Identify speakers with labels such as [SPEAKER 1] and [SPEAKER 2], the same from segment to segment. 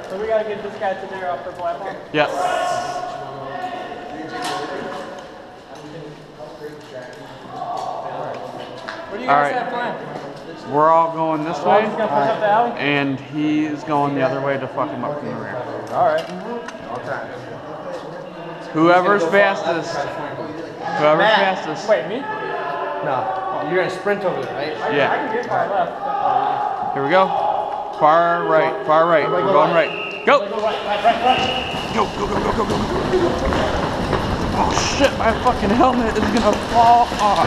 [SPEAKER 1] So we gotta get this guy to there off the platform?
[SPEAKER 2] Yes.
[SPEAKER 1] What do you guys have planned?
[SPEAKER 2] We're all going this way,
[SPEAKER 1] He's gonna push up the alley?
[SPEAKER 2] and he's going the other way to fuck him up from the rear.
[SPEAKER 1] Alright.
[SPEAKER 2] Whoever's fastest. Whoever's fastest.
[SPEAKER 1] Wait, me?
[SPEAKER 3] No. You're gonna sprint over there, right?
[SPEAKER 2] Yeah.
[SPEAKER 1] I can get far left.
[SPEAKER 2] Here we go. Far right, far right. We're going right. Go!
[SPEAKER 1] Go right.
[SPEAKER 2] Go, go, go, go, go, go. Oh shit, my fucking helmet is gonna fall off.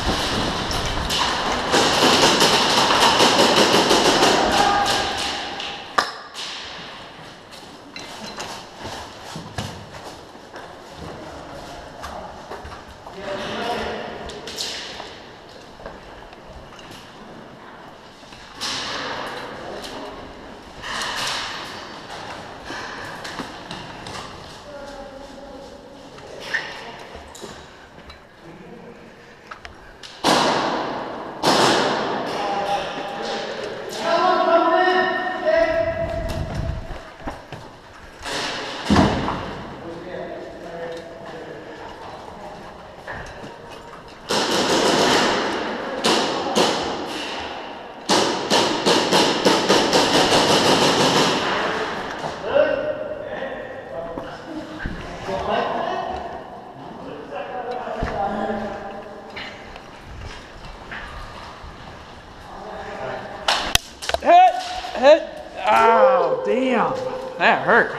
[SPEAKER 2] Hit! Oh, damn. That hurt.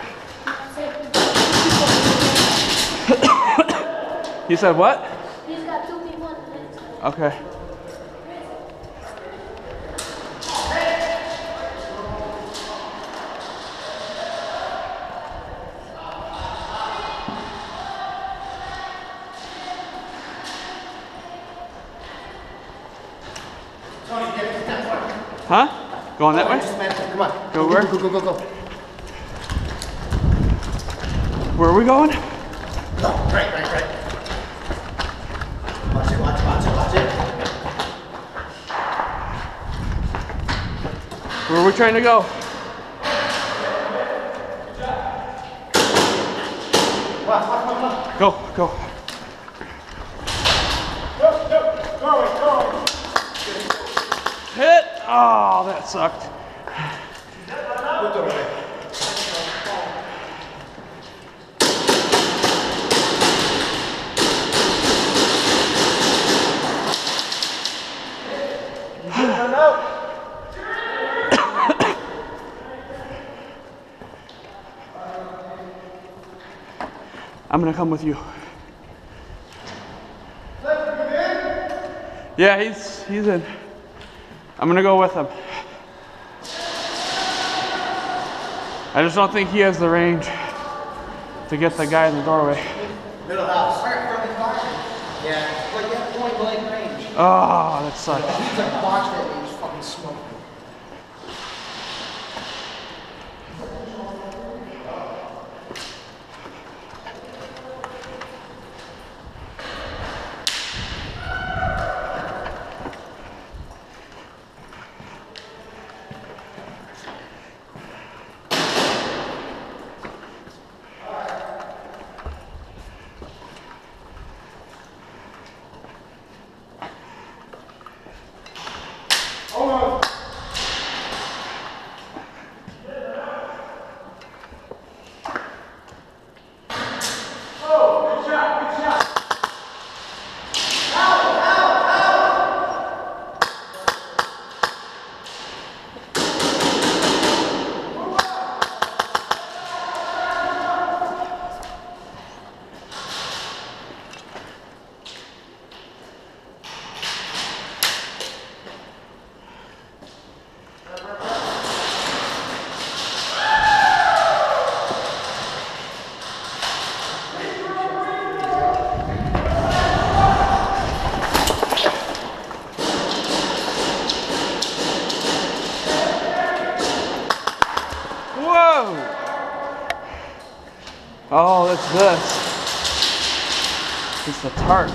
[SPEAKER 2] You said what?
[SPEAKER 4] He's got 2 people in the next one.
[SPEAKER 2] Okay. Huh? Going that way?
[SPEAKER 3] Come on.
[SPEAKER 2] Go where?
[SPEAKER 3] Go, go, go, go.
[SPEAKER 2] Where are we going?
[SPEAKER 3] Go. Right. Watch it.
[SPEAKER 2] Where are we trying to go?
[SPEAKER 3] Come on.
[SPEAKER 2] Go, go.
[SPEAKER 1] Go.
[SPEAKER 2] Hit! Oh, that sucked. I'm gonna come with you. Yeah, he's in. I'm gonna go with him. I just don't think he has the range to get the guy in the doorway.
[SPEAKER 3] Middle house. Yeah, like that point blank range.
[SPEAKER 2] Oh, that sucks.
[SPEAKER 3] He's like, watch that, and he's fucking smoking.
[SPEAKER 2] Oh, that's this. It's the tarp.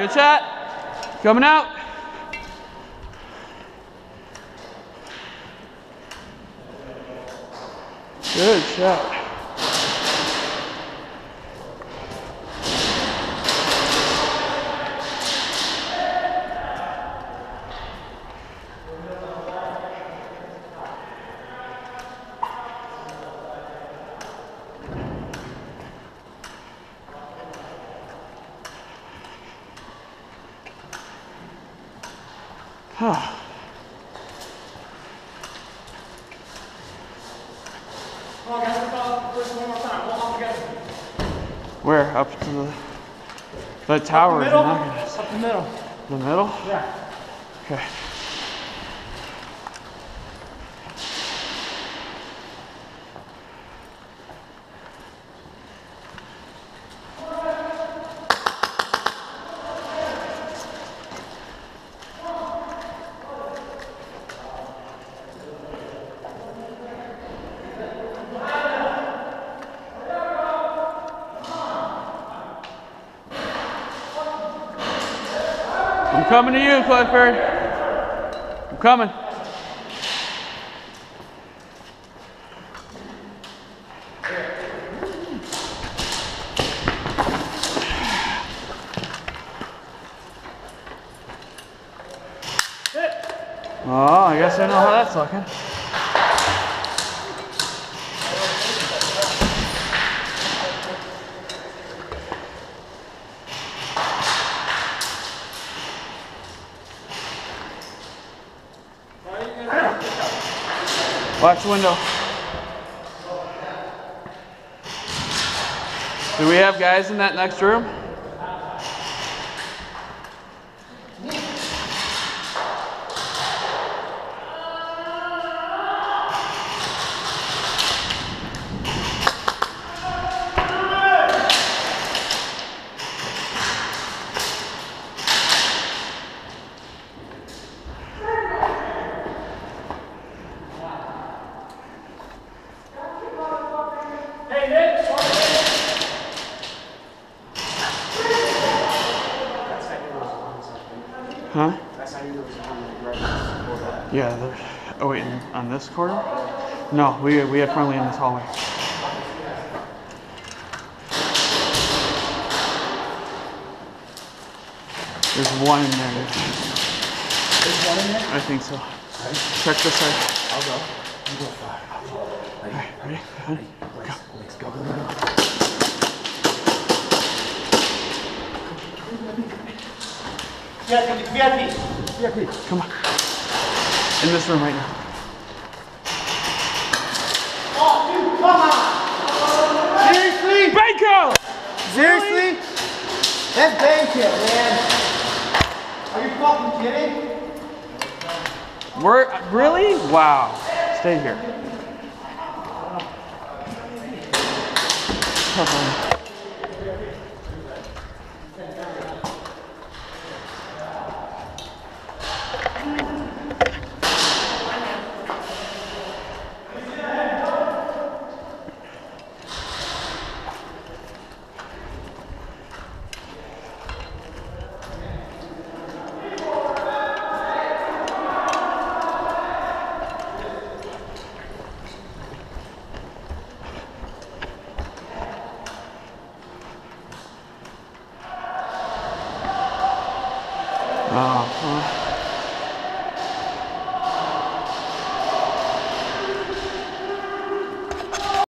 [SPEAKER 2] Good shot. Coming out. Good shot.
[SPEAKER 1] Come on, guys, let's go first one more time. We'll hop together.
[SPEAKER 2] Where? Up to the tower.
[SPEAKER 1] Up the middle? Up the middle.
[SPEAKER 2] The middle?
[SPEAKER 1] Yeah.
[SPEAKER 2] Okay. I'm coming to you, Clifford. I'm coming. Oh, I guess I know how that's looking. Watch the window. Do we have guys in that next room? Huh? Yeah, there's, oh wait, on this corner? No, we had friendly in this hallway. There's one in there.
[SPEAKER 3] There's one in there?
[SPEAKER 2] I think so.
[SPEAKER 3] Right.
[SPEAKER 2] Check this side.
[SPEAKER 3] I'll go. You go far.
[SPEAKER 2] Alright, ready?
[SPEAKER 3] Let's go, go, go, go. VIP.
[SPEAKER 2] Come on. In this room right now.
[SPEAKER 3] Oh, dude, come on! Seriously?
[SPEAKER 2] Banco!
[SPEAKER 3] Seriously? That's bank kit, man. Are you fucking kidding?
[SPEAKER 2] We're, really? Wow. Stay here. Oh,